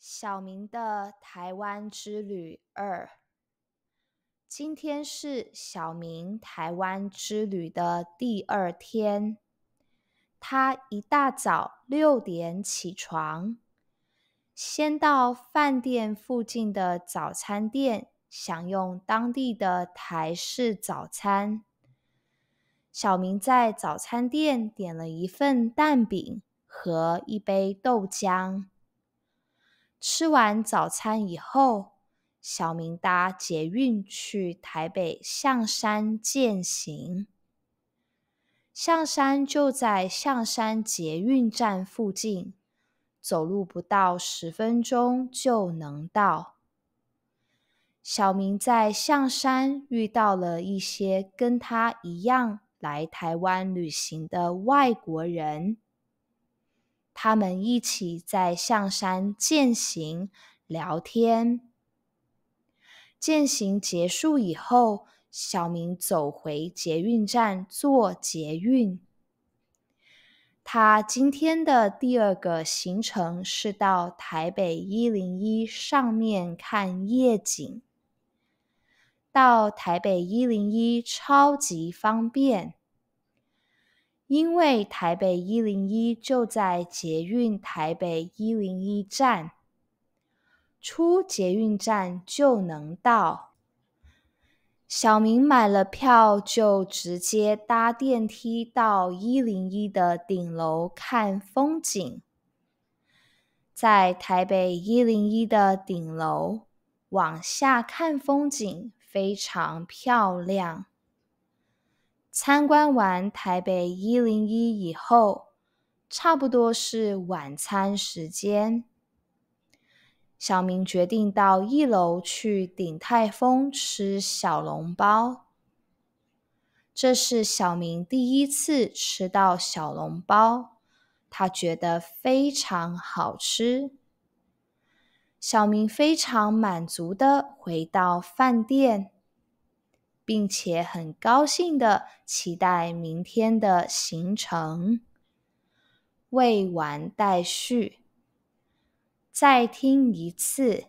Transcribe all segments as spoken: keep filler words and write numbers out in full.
小明的台湾之旅二，今天是小明台湾之旅的第二天。他一大早六点起床，先到饭店附近的早餐店享用当地的台式早餐。小明在早餐店点了一份蛋饼和一杯豆浆。吃完早餐以后，小明搭捷运去台北象山健行。象山就在象山捷运站附近，走路不到十分钟就能到。小明在象山遇到了一些跟他一样来台湾旅行的外国人。他们一起在象山健行聊天。健行结束以后，小明走回捷运站坐捷运。他今天的第二个行程是到台北一零一上面看夜景。到台北一零一超级方便，因为台北一零一就在捷运台北一零一站，出捷运站就能到。小明买了票就直接搭电梯到一零一的顶楼看风景。在台北一零一的顶楼往下看风景非常漂亮。参观完台北一零一以后，差不多是晚餐时间。小明决定到一楼去鼎泰丰吃小笼包。这是小明第一次吃到小笼包，他觉得非常好吃。小明非常满足地回到饭店，并且很高兴地期待明天的行程。未完待续。再听一次。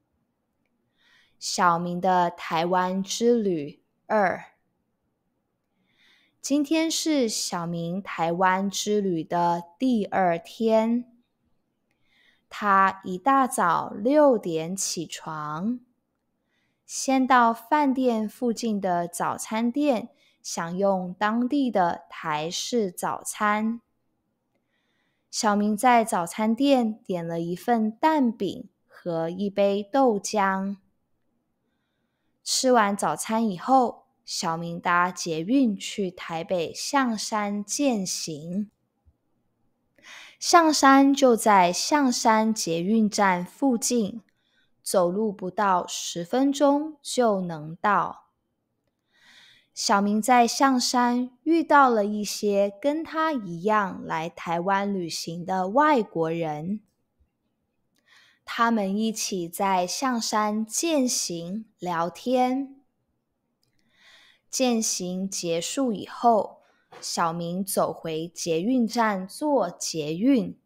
小明的台湾之旅二。今天是小明台湾之旅的第二天。他一大早六点起床，先到饭店附近的早餐店享用当地的台式早餐。小明在早餐店点了一份蛋饼和一杯豆浆。吃完早餐以后，小明搭捷运去台北象山健行。象山就在象山捷运站附近，走路不到十分钟就能到。小明在象山遇到了一些跟他一样来台湾旅行的外国人。他们一起在象山健行聊天。健行结束以后，小明走回捷运站坐捷运。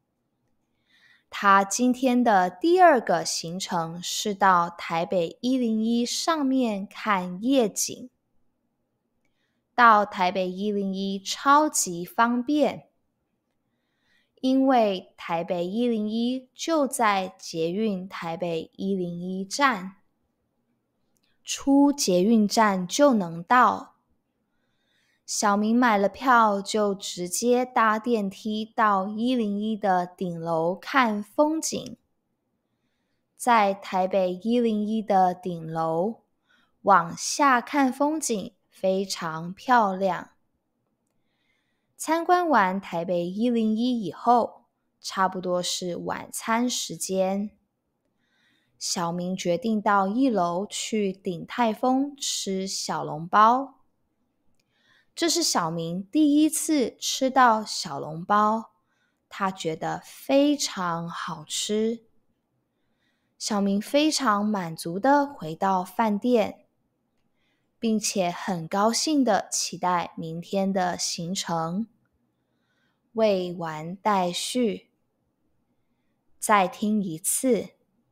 他今天的第二个行程是到台北一零一上面看夜景。到台北一零一超级方便，因为台北一零一就在捷运台北一零一站，出捷运站就能到。小明买了票就直接搭电梯到一零一的顶楼看风景。在台北一零一的顶楼往下看风景非常漂亮。参观完台北一零一以后，差不多是晚餐时间。小明决定到一楼去鼎泰丰吃小笼包。这是小明第一次吃到小笼包，他觉得非常好吃。小明非常满足地回到饭店，并且很高兴地期待明天的行程。未完待续。 再听一次。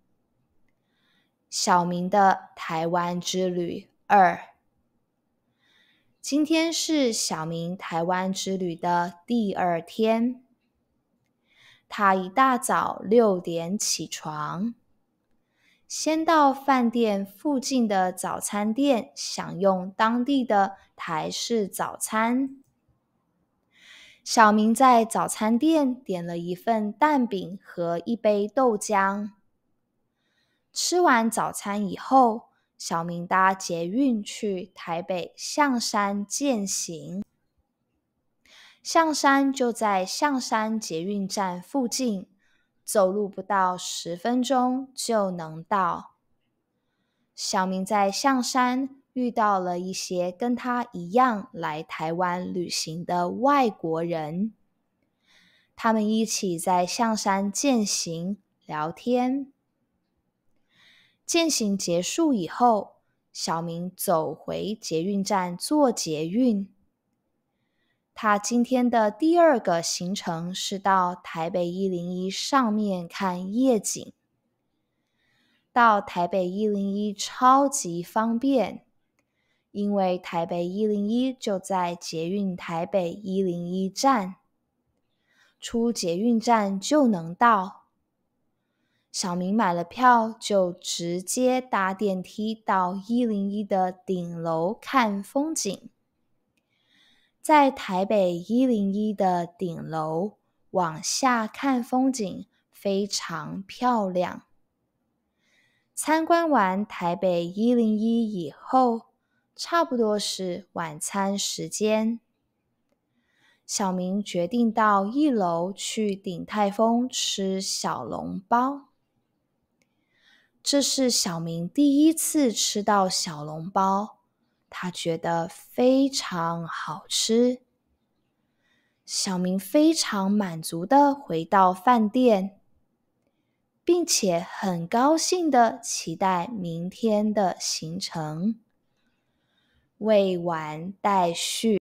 小明的台湾之旅二。今天是小明台湾之旅的第二天。他一大早六点起床，先到饭店附近的早餐店享用当地的台式早餐。小明在早餐店点了一份蛋饼和一杯豆浆。吃完早餐以后，小明搭捷运去台北象山健行。象山就在象山捷运站附近，走路不到十分钟就能到。小明在象山遇到了一些跟他一样来台湾旅行的外国人，他们一起在象山健行聊天。健行结束以后，小明走回捷运站坐捷运。他今天的第二个行程是到台北一零一上面看夜景。到台北一零一超级方便，因为台北一零一就在捷运台北一零一站，出捷运站就能到。小明买了票，就直接搭电梯到一零一的顶楼看风景。在台北一零一的顶楼往下看风景，非常漂亮。参观完台北一零一以后，差不多是晚餐时间。小明决定到一楼去鼎泰丰吃小笼包。这是小明第一次吃到小笼包，他觉得非常好吃。小明非常满足地回到饭店，并且很高兴地期待明天的行程。未完待续。